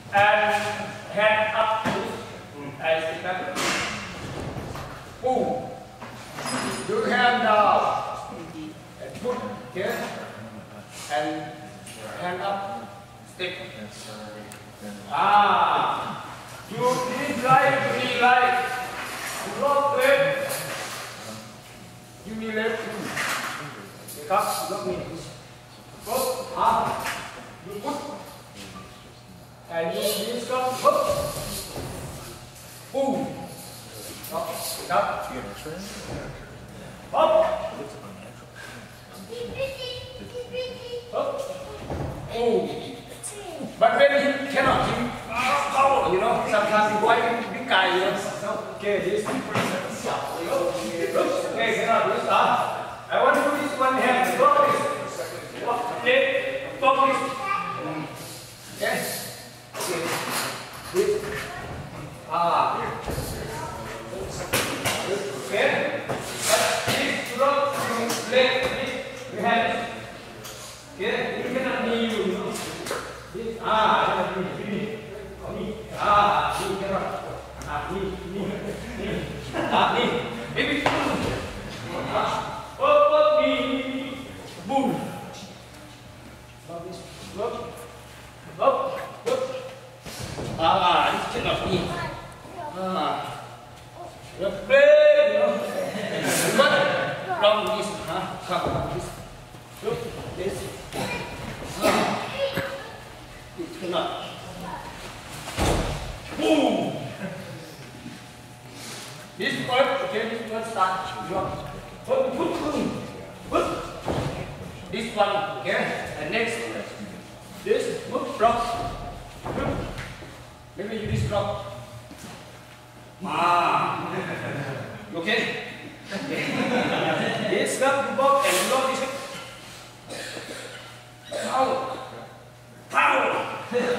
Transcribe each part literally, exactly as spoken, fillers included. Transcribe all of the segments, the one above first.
and hand up, and sit back. Boom. Do hand down and put here and hand up, stick. Ah, you need right, you need right. Block left. You need left. Because block me. Go up. You put. And you need stop. Hook. Boom. Up. Up. Up. Up. Oh. But when you cannot, you power, you know, sometimes you quite big guy, you know. Okay, this okay, cannot do this. Ah, I want to do this one hand. Block this. Okay, block this. Yes. Okay. This. Ah. Okay. But this block, you leg, this, you have it. Okay, you cannot knee you, you know. This, ah, knee, knee, ah, knee, cannot. Ah, knee, knee, knee, ah, knee. Maybe, ah, up, up, knee, knee, boom. Up, this, up, up, up. Ah, this cannot knee. Ah, the play, you know. But from this, huh? Come, this, look, this. Ah, it cannot. Boom. This part, okay, this one start. Put, put, put, put. This one, okay, and next, this, move, block. Maybe you this block. Ah, okay. This block, block, and block this. Power, power.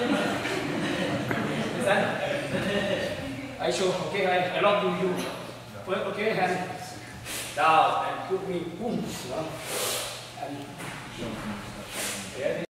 Listen. I show, okay, I, I love you. First, okay, hand down and put me, boom, and yeah.